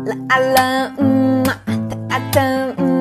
啦啊啦，嗯嘛，哒啊哒，嗯。